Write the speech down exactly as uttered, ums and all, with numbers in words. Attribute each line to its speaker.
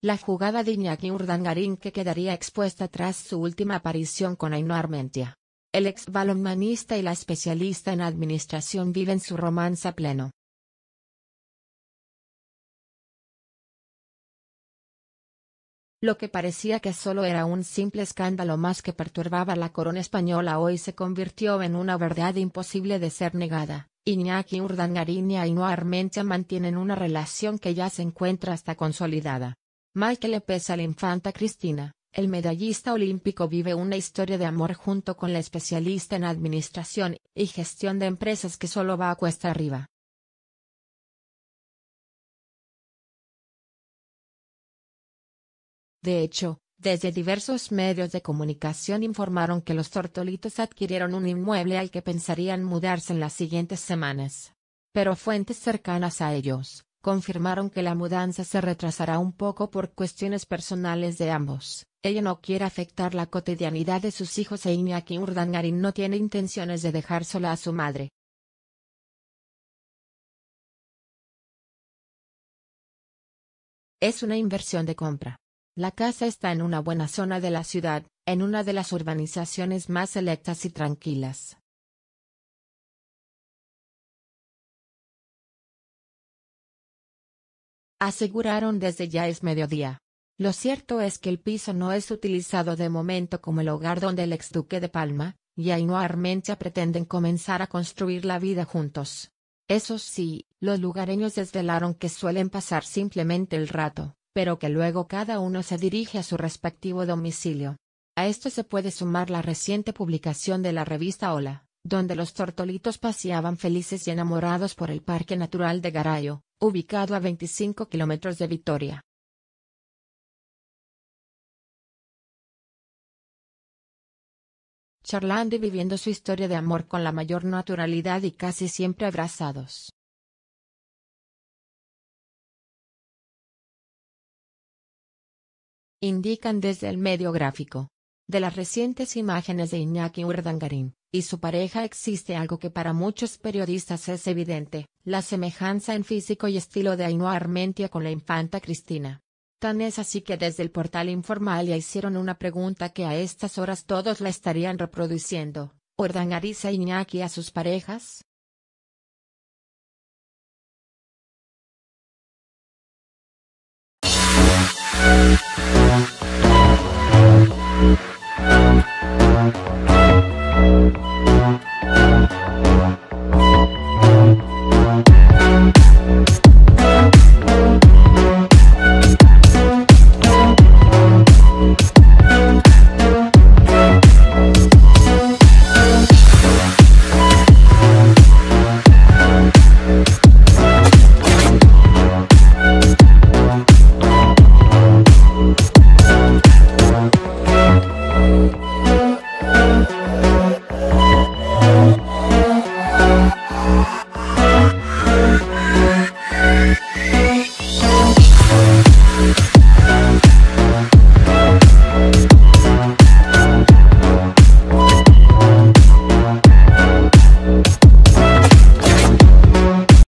Speaker 1: la jugada de Iñaki Urdangarín que quedaría expuesta tras su última aparición con Ainhoa Armentia. El ex balonmanista y la especialista en administración viven su romance a pleno. Lo que parecía que solo era un simple escándalo más que perturbaba la corona española hoy se convirtió en una verdad imposible de ser negada. Iñaki Urdangarín y Ainhoa Armentia mantienen una relación que ya se encuentra hasta consolidada. Mal que le pese a la infanta Cristina, el medallista olímpico vive una historia de amor junto con la especialista en administración y gestión de empresas que solo va a cuesta arriba. De hecho, desde diversos medios de comunicación informaron que los tortolitos adquirieron un inmueble al que pensarían mudarse en las siguientes semanas. Pero fuentes cercanas a ellos confirmaron que la mudanza se retrasará un poco por cuestiones personales de ambos. Ella no quiere afectar la cotidianidad de sus hijos e Iñaki Urdangarín no tiene intenciones de dejar sola a su madre. Es una inversión de compra. La casa está en una buena zona de la ciudad, en una de las urbanizaciones más selectas y tranquilas. Aseguraron desde Ya es Mediodía. Lo cierto es que el piso no es utilizado de momento como el hogar donde el exduque de Palma y Ainhoa Armentia pretenden comenzar a construir la vida juntos. Eso sí, los lugareños desvelaron que suelen pasar simplemente el rato, pero que luego cada uno se dirige a su respectivo domicilio. A esto se puede sumar la reciente publicación de la revista Hola, donde los tortolitos paseaban felices y enamorados por el Parque Natural de Garayo, ubicado a veinticinco kilómetros de Vitoria. Charlando y viviendo su historia de amor con la mayor naturalidad y casi siempre abrazados. Indican desde el medio gráfico. De las recientes imágenes de Iñaki Urdangarín y su pareja existe algo que para muchos periodistas es evidente, la semejanza en físico y estilo de Ainhoa Armentia con la infanta Cristina. Tan es así que desde el portal Informal ya hicieron una pregunta que a estas horas todos la estarían reproduciendo: ¿Urdangarín e Iñaki a sus parejas?